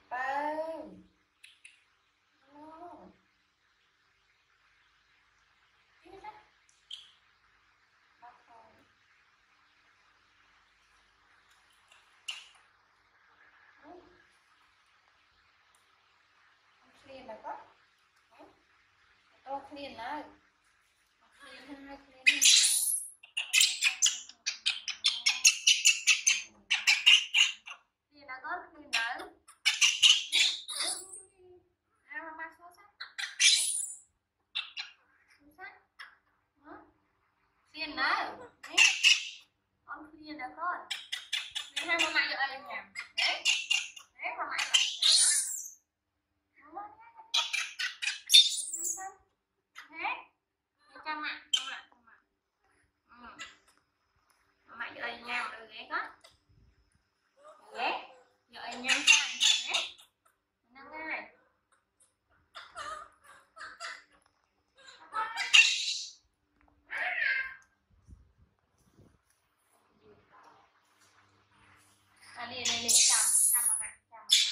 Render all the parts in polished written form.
Bơm. Clean là có. Tôi clean lại. Clean hai, clean hai. Clean là có, clean đấy. Mama xuống sát. Xuống sát. Clean đấy. Con clean là con. Clean hai mama cho anh nhỉ. Đấy. Đấy mama cho anh nhỉ. Mama nhé. Thế. Cho mẹ, cho mẹ, cho mẹ. Mama cho anh nhau được ghế có. Ghế. Cho anh nhau sang. Thế. Nâng ngay. Đi chào mà mẹ, chào mà mẹ.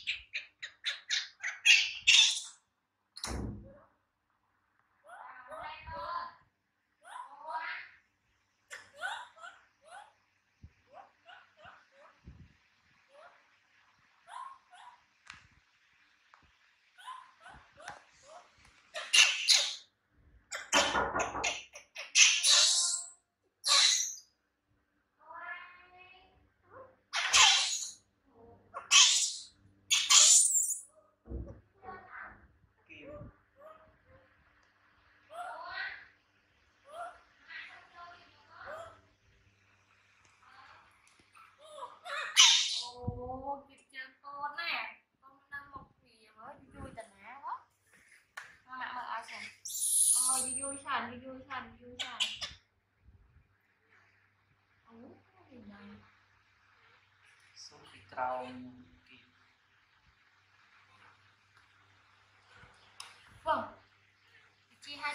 Kịp chơi con nè, con đang một gì mới vui tình á quá. Mẹ mời ai xem, mời vui sàn. Cái gì này? Số khi trao Vâng. Chi hai.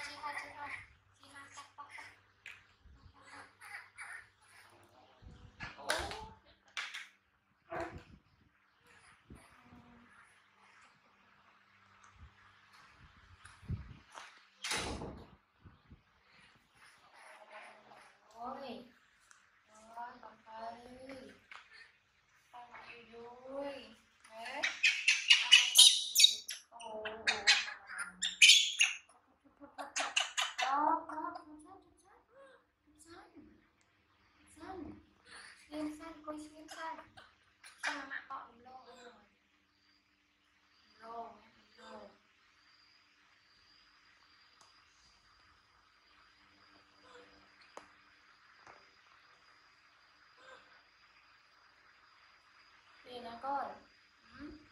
Ôi, con thấy con vui. Đấy. Ồ. Đó, xanh, coi xiên xanh. Sao mà mẹ gọi mình lô rồi. Lô. Đây nè con.